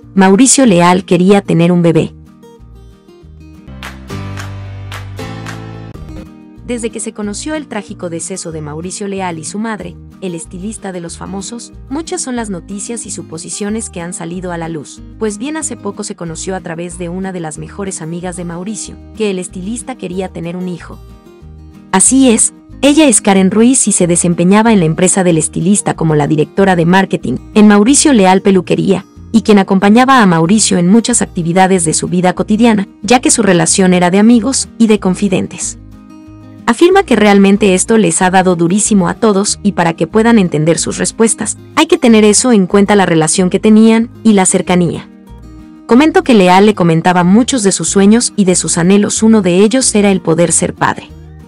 Mauricio Leal quería tener un bebé. Desde que se conoció el trágico deceso de Mauricio Leal y su madre, el estilista de los famosos, muchas son las noticias y suposiciones que han salido a la luz, pues bien hace poco se conoció a través de una de las mejores amigas de Mauricio, que el estilista quería tener un hijo. Así es, ella es Karen Ruiz y se desempeñaba en la empresa del estilista como la directora de marketing en Mauricio Leal Peluquería, y quien acompañaba a Mauricio en muchas actividades de su vida cotidiana, ya que su relación era de amigos y de confidentes. Afirma que realmente esto les ha dado durísimo a todos y para que puedan entender sus respuestas, hay que tener eso en cuenta, la relación que tenían y la cercanía. Comento que Leal le comentaba muchos de sus sueños y de sus anhelos, uno de ellos era el poder ser padre.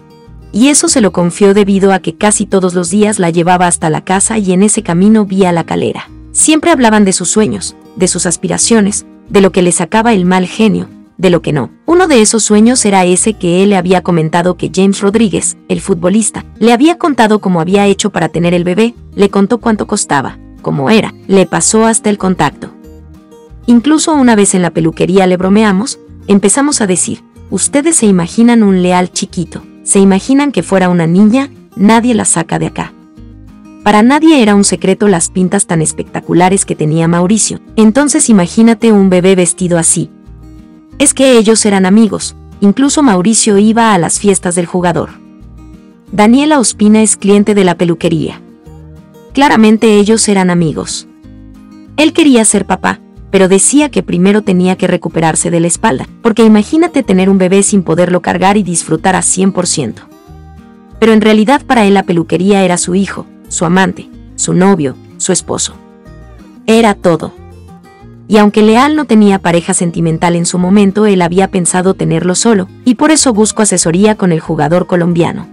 Y eso se lo confió debido a que casi todos los días la llevaba hasta la casa y en ese camino vía la calera. Siempre hablaban de sus sueños, de sus aspiraciones, de lo que le sacaba el mal genio, de lo que no. Uno de esos sueños era ese que él le había comentado que James Rodríguez, el futbolista, le había contado cómo había hecho para tener el bebé, le contó cuánto costaba, cómo era, le pasó hasta el contacto. Incluso una vez en la peluquería le bromeamos, empezamos a decir, ustedes se imaginan un Leal chiquito, se imaginan que fuera una niña, nadie la saca de acá. Para nadie era un secreto las pintas tan espectaculares que tenía Mauricio, entonces imagínate un bebé vestido así. Es que ellos eran amigos, incluso Mauricio iba a las fiestas del jugador. Daniela Ospina es cliente de la peluquería. Claramente ellos eran amigos. Él quería ser papá, pero decía que primero tenía que recuperarse de la espalda, porque imagínate tener un bebé sin poderlo cargar y disfrutar a 100%. Pero en realidad para él la peluquería era su hijo, su amante, su novio, su esposo. Era todo. Y aunque Leal no tenía pareja sentimental en su momento, él había pensado tenerlo solo, y por eso buscó asesoría con el jugador colombiano.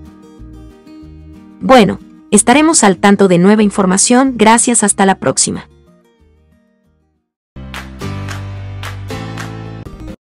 Bueno, estaremos al tanto de nueva información, gracias, hasta la próxima.